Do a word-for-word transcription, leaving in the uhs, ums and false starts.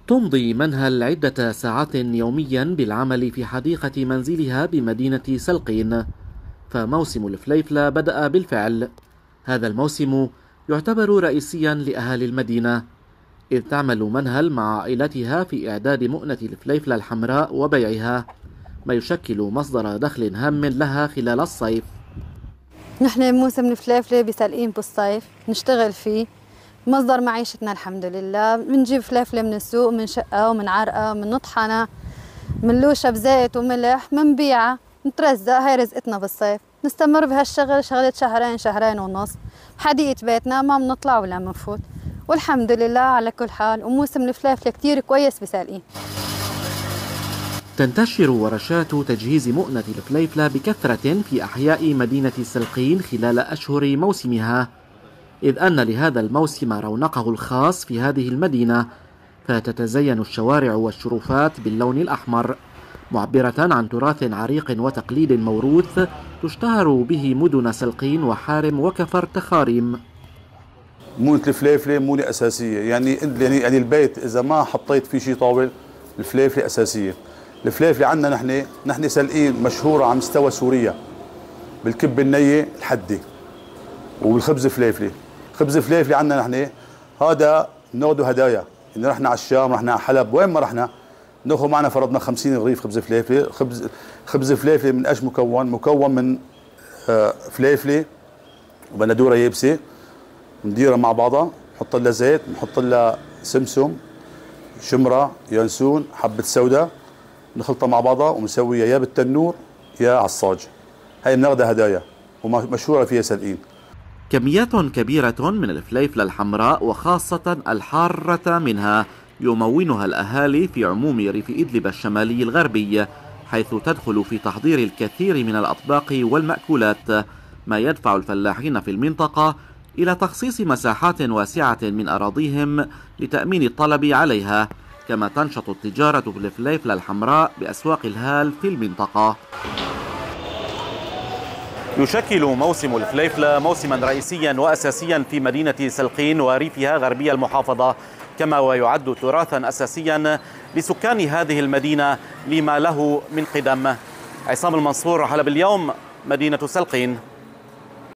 تمضي منهل عدة ساعات يوميا بالعمل في حديقة منزلها بمدينة سلقين، فموسم الفليفلة بدأ بالفعل. هذا الموسم يعتبر رئيسيا لأهالي المدينة، إذ تعمل منهل مع عائلتها في إعداد مؤنة الفليفلة الحمراء وبيعها، ما يشكل مصدر دخل هام لها خلال الصيف. نحن موسم الفليفلة بسلقين بالصيف نشتغل فيه، مصدر معيشتنا الحمد لله. بنجيب فليفلة من السوق، من شقة ومن عرقة، من نطحنة، من لوشة بزيت وملح، منبيعها، نترزق. هاي رزقتنا بالصيف. نستمر بهالشغل شغلة شهرين شهرين ونص بحديقة بيتنا، ما بنطلع ولا منفوت، والحمد لله على كل حال. وموسم الفليفلة كتير كويس بسلقين. تنتشر ورشات تجهيز مؤنة الفليفلة بكثرة في أحياء مدينة سلقين خلال أشهر موسمها، إذ أن لهذا الموسم رونقه الخاص في هذه المدينة، فتتزين الشوارع والشرفات باللون الأحمر، معبرة عن تراث عريق وتقليد موروث تشتهر به مدن سلقين وحارم وكفر تخاريم. مونة الفليفلة مونة أساسية، يعني يعني البيت إذا ما حطيت فيه شيء طاول الفليفلة أساسية. الفليفلة عندنا نحن نحن سلقين مشهورة على مستوى سوريا بالكب النية الحدة وبالخبز فليفلة. خبز فليفلة عندنا نحن هذا بناخذه هدايا، إن رحنا على الشام، رحنا على حلب، وين ما رحنا ناخذ معنا فرضنا خمسين رغيف خبز فليفلة. خبز خبز فليفلة من ايش مكون؟ مكون من فليفلة وبندورة يابسة، نديرها مع بعضها، نحط لها زيت، نحط لها سمسم، شمرة، ينسون، حبة سوداء، نخلطها مع بعضها ونسويها يا بالتنور يا على الصاج. هاي بناخذها هدايا ومشهورة فيها سلقين. كميات كبيرة من الفليفلة الحمراء وخاصة الحارة منها يمونها الأهالي في عموم ريف إدلب الشمالي الغربي، حيث تدخل في تحضير الكثير من الأطباق والمأكولات، ما يدفع الفلاحين في المنطقة إلى تخصيص مساحات واسعة من أراضيهم لتأمين الطلب عليها، كما تنشط التجارة بالفليفلة الحمراء بأسواق الهال في المنطقة. يشكل موسم الفليفلة موسما رئيسيا وأساسيا في مدينة سلقين وريفها غربي المحافظة، كما ويعد تراثا أساسيا لسكان هذه المدينة لما له من قدم. عصام المنصور، حلب اليوم، مدينة سلقين.